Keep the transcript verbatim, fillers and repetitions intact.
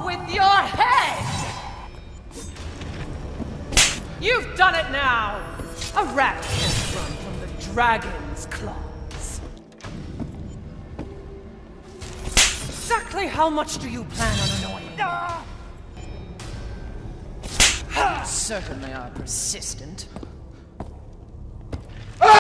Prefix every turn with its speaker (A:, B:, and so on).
A: with your head! You've done it now! A rat can't run from the dragon's claws. Exactly how much do you plan on annoying me?
B: Certainly are persistent.